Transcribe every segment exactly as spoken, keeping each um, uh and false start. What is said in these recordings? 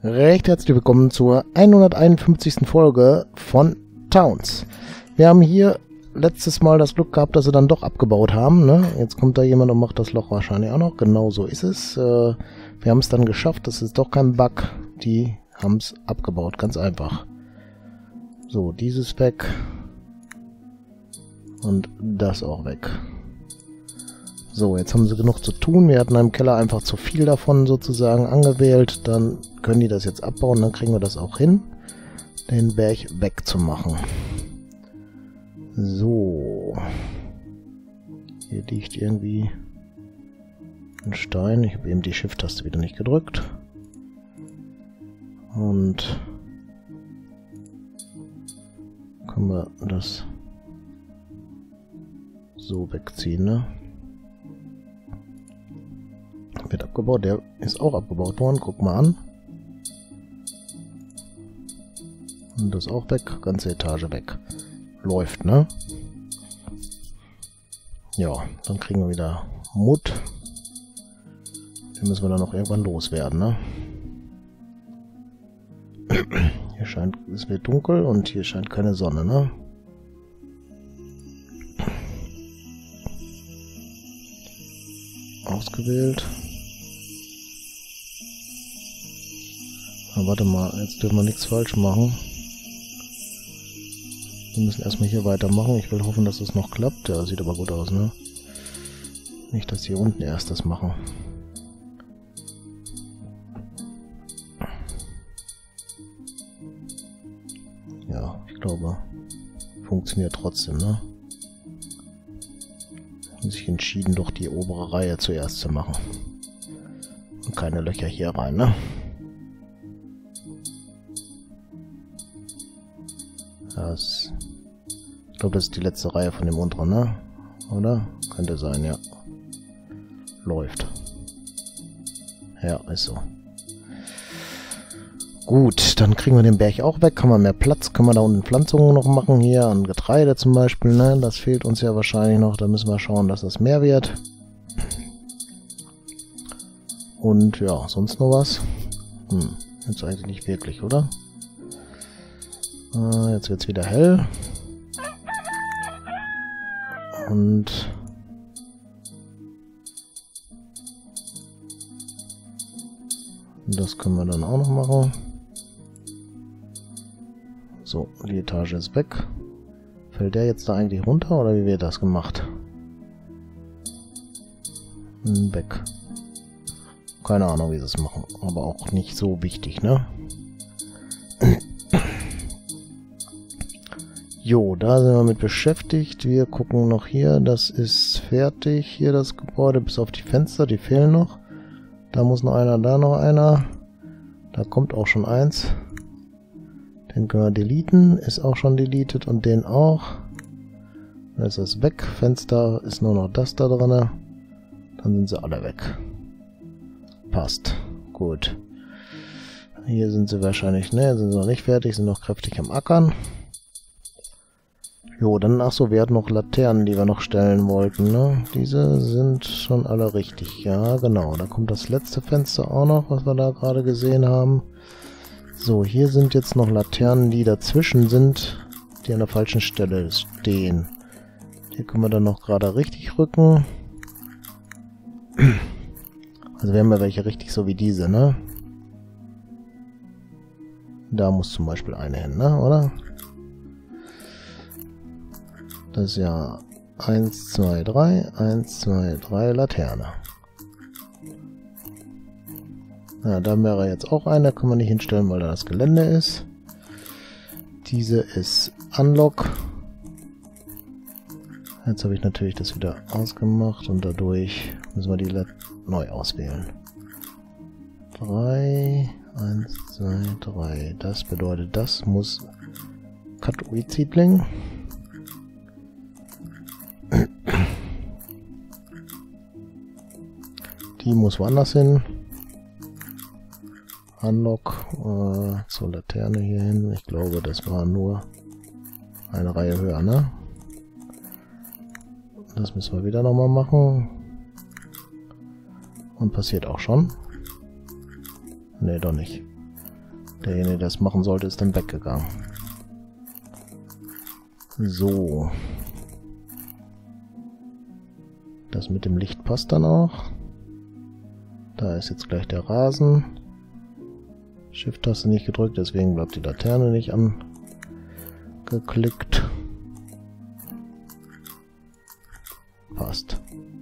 Recht herzlich willkommen zur hunderteinundfünfzigsten Folge von Towns. Wir haben hier letztes Mal das Glück gehabt, dass sie dann doch abgebaut haben. Ne? Jetzt kommt da jemand und macht das Loch wahrscheinlich auch noch. Genau so ist es. Äh, wir haben es dann geschafft. Das ist doch kein Bug. Die haben es abgebaut. Ganz einfach. So, dieses weg. Und das auch weg. So, jetzt haben sie genug zu tun. Wir hatten im Keller einfach zu viel davon sozusagen angewählt. Dann können die das jetzt abbauen. Dann kriegen wir das auch hin, den Berg wegzumachen. So. Hier liegt irgendwie ein Stein. Ich habe eben die Shift-Taste wieder nicht gedrückt. Und können wir das so wegziehen, ne? Wird abgebaut, der ist auch abgebaut worden, guck mal an. Und das auch weg, ganze Etage weg. Läuft, ne? Ja, dann kriegen wir wieder Mut. Den müssen wir dann noch irgendwann loswerden, ne? Hier scheint, es wird dunkel und hier scheint keine Sonne, ne? Ausgewählt. Na, warte mal, jetzt dürfen wir nichts falsch machen. Wir müssen erstmal hier weitermachen. Ich will hoffen, dass es noch klappt. Ja, sieht aber gut aus, ne? Nicht, dass hier unten erst das machen. Ja, ich glaube, funktioniert trotzdem, ne? Haben sich entschieden, doch die obere Reihe zuerst zu machen. Und keine Löcher hier rein, ne? Das, ich glaube, das ist die letzte Reihe von dem unteren, ne? Oder? Könnte sein, ja. Läuft. Ja, ist so. Gut, dann kriegen wir den Berg auch weg. Haben wir mehr Platz. Können wir da unten Pflanzungen noch machen. Hier an Getreide zum Beispiel, ne? Das fehlt uns ja wahrscheinlich noch. Da müssen wir schauen, dass das mehr wird. Und ja, sonst noch was? Hm, jetzt eigentlich nicht wirklich, oder? Äh, jetzt wird es wieder hell. Und das können wir dann auch noch machen. So, die Etage ist weg. Fällt der jetzt da eigentlich runter oder wie wird das gemacht? Weg. Keine Ahnung, wie sie es machen. Aber auch nicht so wichtig, ne? Jo, da sind wir mit beschäftigt. Wir gucken noch hier. Das ist fertig. Hier das Gebäude, bis auf die Fenster. Die fehlen noch. Da muss noch einer, da noch einer. Da kommt auch schon eins. Den können wir deleten. Ist auch schon deleted und den auch. Dann ist das weg. Fenster ist nur noch das da drin. Dann sind sie alle weg. Passt. Gut. Hier sind sie wahrscheinlich, ne, sind sie noch nicht fertig, sind noch kräftig am Ackern. Jo, dann, ach so, wir hatten noch Laternen, die wir noch stellen wollten, ne? Diese sind schon alle richtig. Ja, genau. Da kommt das letzte Fenster auch noch, was wir da gerade gesehen haben. So, hier sind jetzt noch Laternen, die dazwischen sind, die an der falschen Stelle stehen. Hier können wir dann noch gerade richtig rücken. Also wir haben ja welche richtig so wie diese, ne? Da muss zum Beispiel eine hin, ne? Oder? Das ist ja eins, zwei, drei, eins, zwei, drei Laterne. Ja, da wäre jetzt auch eine, können wir nicht hinstellen, weil da das Gelände ist. Diese ist Unlock. Jetzt habe ich natürlich das wieder ausgemacht und dadurch müssen wir die Lat neu auswählen. drei, eins, zwei, drei. Das bedeutet, das muss Katoid-Siedling. Die muss woanders hin. Unlock äh, zur Laterne hier hin. Ich glaube, das war nur eine Reihe höher, ne? Das müssen wir wieder nochmal machen. Und passiert auch schon. Ne, doch nicht. Derjenige, der das machen sollte, ist dann weggegangen. So. Das mit dem Licht passt dann auch. Da ist jetzt gleich der Rasen. Shift-Taste nicht gedrückt, deswegen bleibt die Laterne nicht angeklickt. Passt.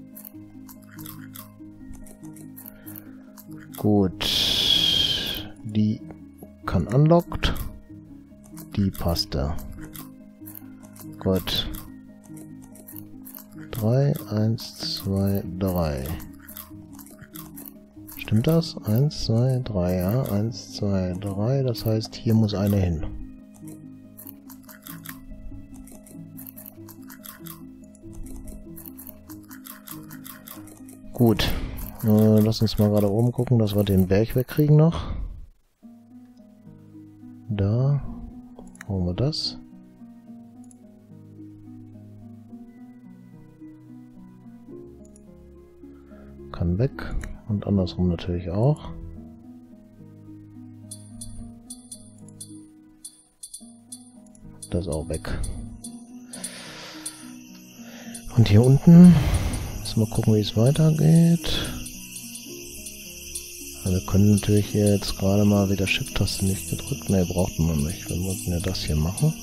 Gut. Die kann unlocked. Die passte. Gut. drei, eins, zwei, drei. Stimmt das? eins, zwei, drei, ja. eins, zwei, drei. Das heißt, hier muss eine hin. Gut. Äh, lass uns mal gerade oben gucken, dass wir den Berg wegkriegen noch. Da. Holen wir das. Kann weg. Und andersrum natürlich auch. Das auch weg. Und hier unten müssen wir gucken, wie es weitergeht. Also wir können natürlich hier jetzt gerade mal wieder Shift-Taste nicht gedrückt. Ne, braucht man nicht. Wir müssen ja das hier machen.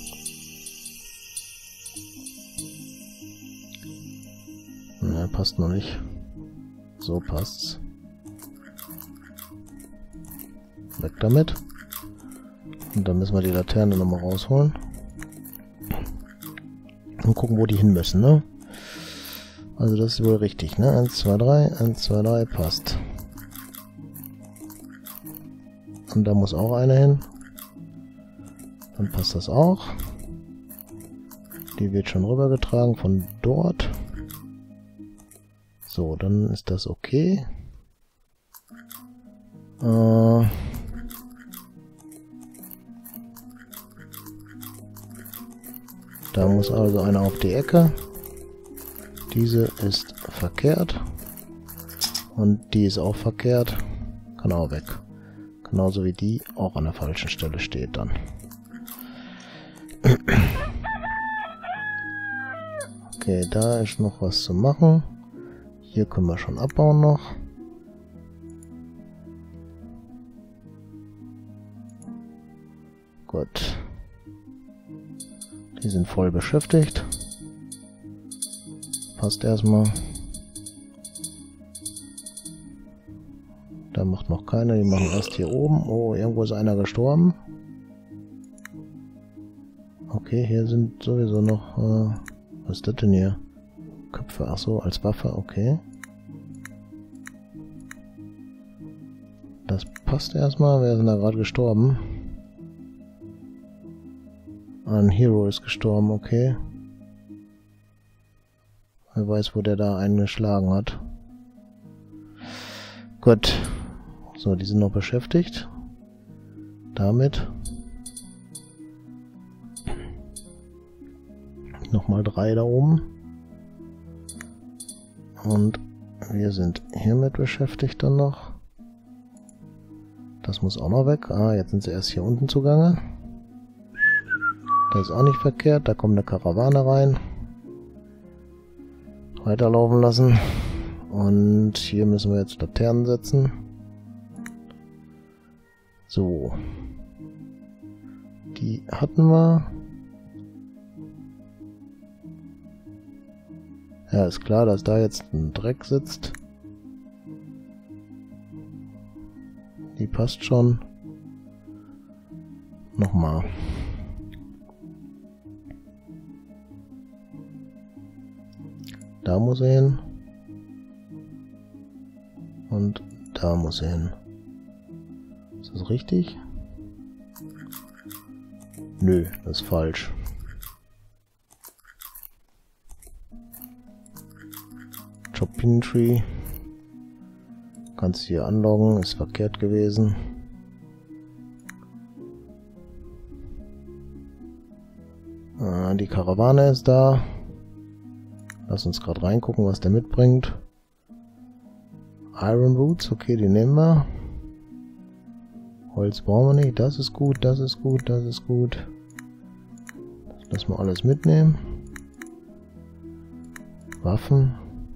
Ne, passt noch nicht. So passt's. Weg damit. Und dann müssen wir die Laterne nochmal rausholen. Und gucken, wo die hin müssen, ne? Also das ist wohl richtig, ne? eins, zwei, drei, eins, zwei, drei, passt. Und da muss auch eine hin. Dann passt das auch. Die wird schon rübergetragen von dort. So, dann ist das okay. Äh... Da muss also einer auf die Ecke. Diese ist verkehrt. Und die ist auch verkehrt. Kann auch weg. Genauso wie die auch an der falschen Stelle steht dann. Okay, da ist noch was zu machen. Hier können wir schon abbauen noch. Gut. Die sind voll beschäftigt. Passt erstmal. Da macht noch keiner. Die machen erst hier oben. Oh, irgendwo ist einer gestorben. Okay, hier sind sowieso noch... Äh, was ist das denn hier? Köpfe, ach so, als Waffe, okay. Das passt erstmal. Wer ist denn da gerade gestorben? Ein Hero ist gestorben, okay. Wer weiß, wo der da einen geschlagen hat. Gut. So, die sind noch beschäftigt. Damit. Nochmal drei da oben. Und wir sind hiermit beschäftigt dann noch. Das muss auch noch weg. Ah, jetzt sind sie erst hier unten zugange. Das ist auch nicht verkehrt. Da kommt eine Karawane rein. Weiterlaufen lassen. Und hier müssen wir jetzt Laternen setzen. So. Die hatten wir. Ja, ist klar, dass da jetzt ein Dreck sitzt. Die passt schon. Nochmal. Da muss er hin. Und da muss er hin. Ist das richtig? Nö, das ist falsch. Job Pin Tree. Kannst du hier anloggen, ist verkehrt gewesen. Ah, die Karawane ist da. Lass uns gerade reingucken, was der mitbringt. Iron Boots, okay, die nehmen wir. Holz brauchen wir nicht. Das ist gut, das ist gut, das ist gut. Das lassen wir alles mitnehmen. Waffen.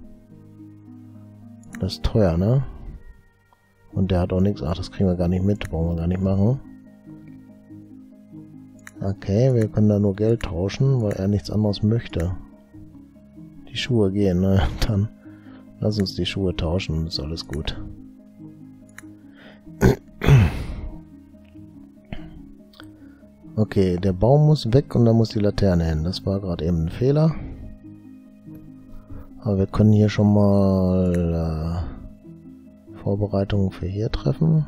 Das ist teuer, ne? Und der hat auch nichts. Ach, das kriegen wir gar nicht mit. Brauchen wir gar nicht machen. Okay, wir können da nur Geld tauschen, weil er nichts anderes möchte. Die Schuhe gehen, ne? Dann lass uns die Schuhe tauschen und ist alles gut. Okay, der Baum muss weg und da muss die Laterne hin. Das war gerade eben ein Fehler. Aber wir können hier schon mal äh, Vorbereitungen für hier treffen.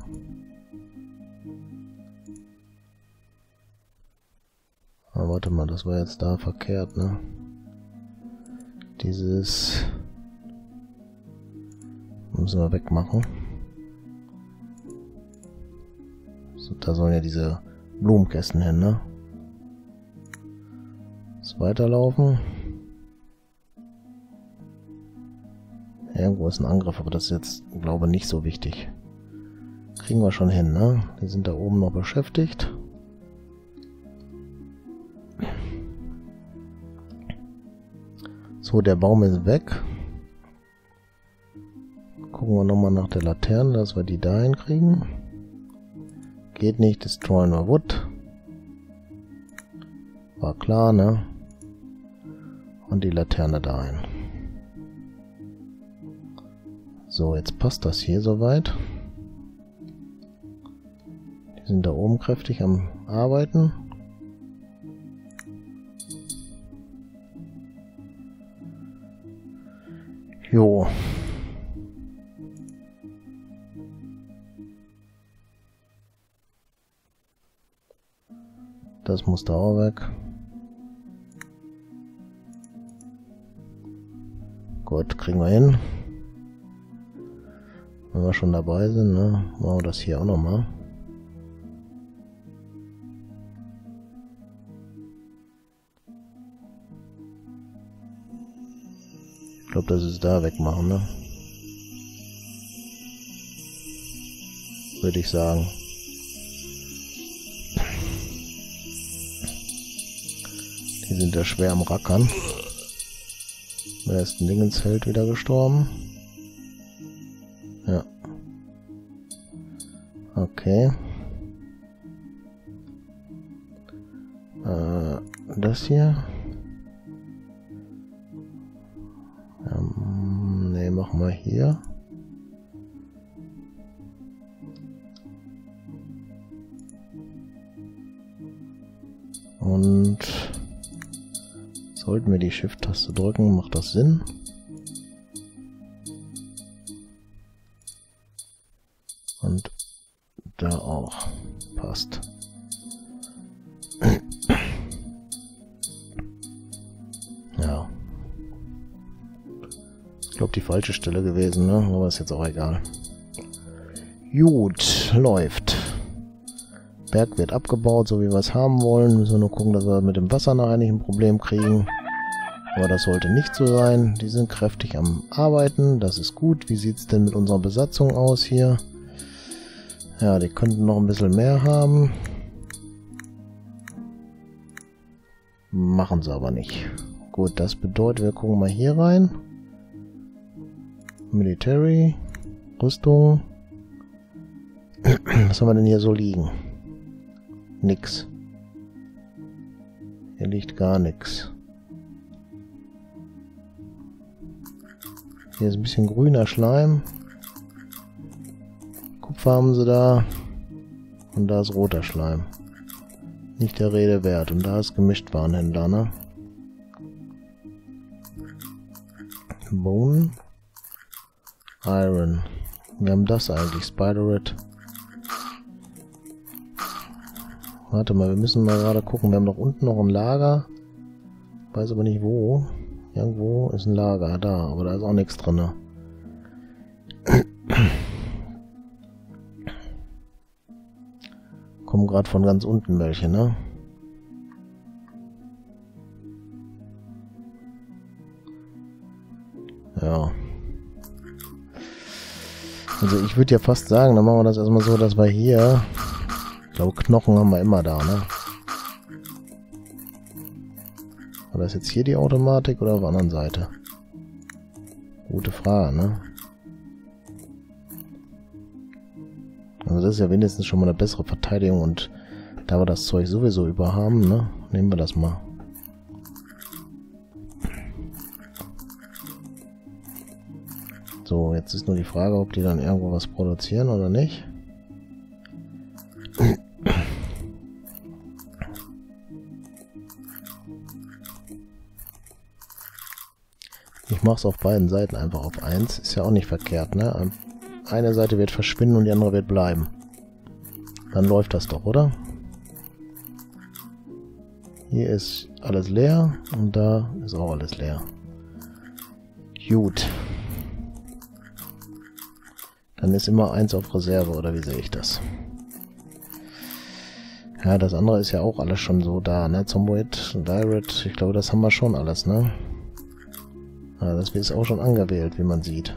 Ah, warte mal, das war jetzt da verkehrt, ne? Dieses müssen wir wegmachen. So, da sollen ja diese Blumenkästen hin, ne? Jetzt weiterlaufen. Irgendwo ist ein Angriff, aber das ist jetzt, glaube ich, nicht so wichtig. Kriegen wir schon hin, ne? Die sind da oben noch beschäftigt. So, der Baum ist weg. Gucken wir nochmal nach der Laterne, dass wir die dahin kriegen. Geht nicht, destroy no wood. War klar, ne? Und die Laterne dahin. So, jetzt passt das hier soweit. Die sind da oben kräftig am Arbeiten. Jo. Das muss da auch weg. Gut, kriegen wir hin. Wenn wir schon dabei sind, ne, machen wir das hier auch nochmal. Ich glaube, das ist da wegmachen, ne? Würde ich sagen. Die sind ja schwer am Rackern. Wer ist ein Ding ins Feld wieder gestorben? Ja. Okay. Äh, das hier. Ähm, ne, machen wir hier. Und sollten wir die Shift-Taste drücken, macht das Sinn? Und da auch. Passt. Ja. Ich glaube, die falsche Stelle gewesen, ne? Aber ist jetzt auch egal. Gut, läuft. Berg wird abgebaut, so wie wir es haben wollen. Müssen wir nur gucken, dass wir mit dem Wasser nachher nicht ein Problem kriegen. Aber das sollte nicht so sein. Die sind kräftig am Arbeiten. Das ist gut. Wie sieht es denn mit unserer Besatzung aus hier? Ja, die könnten noch ein bisschen mehr haben. Machen sie aber nicht. Gut, das bedeutet, wir gucken mal hier rein. Military. Rüstung. Was haben wir denn hier so liegen? Nix. Hier liegt gar nichts. Hier ist ein bisschen grüner Schleim. Kupfer haben sie da. Und da ist roter Schleim. Nicht der Rede wert. Und da ist Gemischtwarenhändler, ne? Bone. Iron. Wir haben das eigentlich. Spiderite. Warte mal, wir müssen mal gerade gucken. Wir haben doch unten noch ein Lager. Weiß aber nicht wo. Irgendwo ist ein Lager da, aber da ist auch nichts drin. Kommen gerade von ganz unten welche, ne? Ja. Also ich würde ja fast sagen, dann machen wir das erstmal so, dass wir hier glaube, Knochen haben wir immer da, ne? War das jetzt hier die Automatik oder auf der anderen Seite? Gute Frage, ne? Also das ist ja wenigstens schon mal eine bessere Verteidigung und da wir das Zeug sowieso über haben, ne? Nehmen wir das mal. So, jetzt ist nur die Frage, ob die dann irgendwo was produzieren oder nicht. Ich mache es auf beiden Seiten einfach auf eins. Ist ja auch nicht verkehrt, ne? Eine Seite wird verschwinden und die andere wird bleiben. Dann läuft das doch, oder? Hier ist alles leer und da ist auch alles leer. Gut. Dann ist immer eins auf Reserve, oder wie sehe ich das? Ja, das andere ist ja auch alles schon so da, ne? Zomboid, Direct, ich glaube, das haben wir schon alles, ne? Ja, das ist auch schon angewählt, wie man sieht.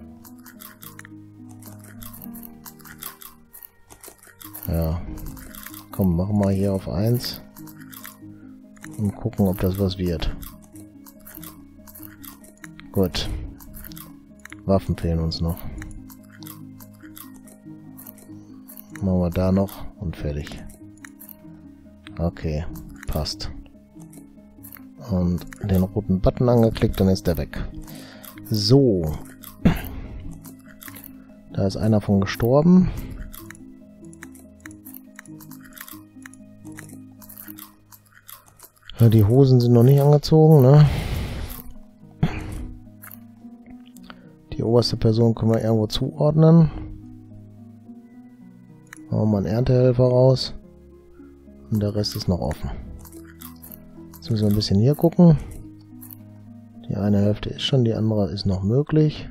Ja. Komm, machen wir hier auf eins. Und gucken, ob das was wird. Gut. Waffen fehlen uns noch. Machen wir da noch und fertig. Okay, passt. Und den roten Button angeklickt, dann ist der weg. So. Da ist einer von gestorben. Ja, die Hosen sind noch nicht angezogen, ne? Die oberste Person können wir irgendwo zuordnen. Machen wir mal einen Erntehelfer raus. Und der Rest ist noch offen. Jetzt müssen wir ein bisschen hier gucken. Die eine Hälfte ist schon, die andere ist noch möglich.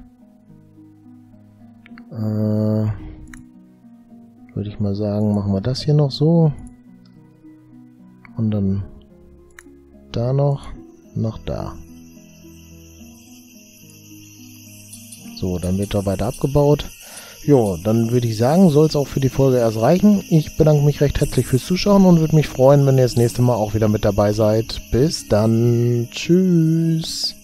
Äh, würde ich mal sagen, machen wir das hier noch so. Und dann da noch, noch da. So, dann wird da weiter abgebaut. Jo, dann würde ich sagen, soll es auch für die Folge erst reichen. Ich bedanke mich recht herzlich fürs Zuschauen und würde mich freuen, wenn ihr das nächste Mal auch wieder mit dabei seid. Bis dann. Tschüss.